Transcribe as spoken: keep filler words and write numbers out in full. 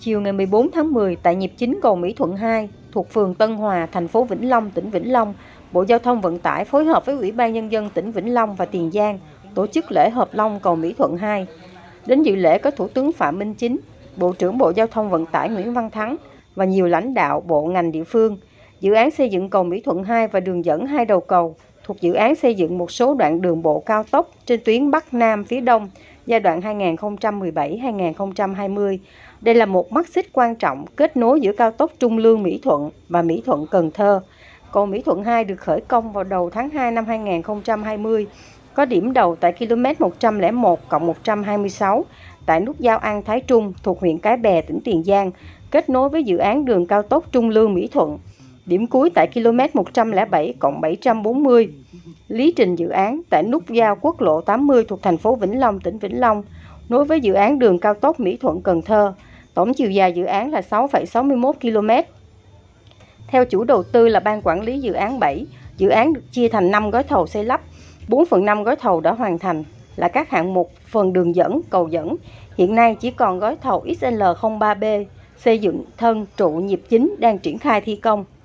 Chiều ngày mười bốn tháng mười, tại nhịp chính cầu Mỹ Thuận hai thuộc phường Tân Hòa, thành phố Vĩnh Long, tỉnh Vĩnh Long, Bộ Giao thông Vận tải phối hợp với Ủy ban Nhân dân tỉnh Vĩnh Long và Tiền Giang tổ chức lễ hợp long cầu Mỹ Thuận hai. Đến dự lễ có Thủ tướng Phạm Minh Chính, Bộ trưởng Bộ Giao thông Vận tải Nguyễn Văn Thắng và nhiều lãnh đạo bộ ngành địa phương. Dự án xây dựng cầu Mỹ Thuận hai và đường dẫn hai đầu cầu thuộc dự án xây dựng một số đoạn đường bộ cao tốc trên tuyến Bắc Nam phía Đông giai đoạn hai nghìn không trăm mười bảy đến hai nghìn không trăm hai mươi. Đây là một mắt xích quan trọng kết nối giữa cao tốc Trung Lương - Mỹ Thuận và Mỹ Thuận - Cần Thơ. Cầu Mỹ Thuận hai được khởi công vào đầu tháng hai năm hai nghìn không trăm hai mươi, có điểm đầu tại km một trăm lẻ một cộng một trăm hai mươi sáu tại nút giao An Thái Trung thuộc huyện Cái Bè, tỉnh Tiền Giang, kết nối với dự án đường cao tốc Trung Lương - Mỹ Thuận. Điểm cuối tại km một trăm lẻ bảy cộng bảy trăm bốn mươi. Lý trình dự án tại nút giao quốc lộ tám mươi thuộc thành phố Vĩnh Long, tỉnh Vĩnh Long, nối với dự án đường cao tốc Mỹ Thuận - Cần Thơ. Tổng chiều dài dự án là sáu phẩy sáu mươi mốt ki lô mét. Theo chủ đầu tư là Ban Quản lý Dự án bảy, dự án được chia thành năm gói thầu xây lắp. bốn phần năm gói thầu đã hoàn thành là các hạng mục phần đường dẫn, cầu dẫn. Hiện nay chỉ còn gói thầu X L không ba B xây dựng thân trụ nhịp chính đang triển khai thi công.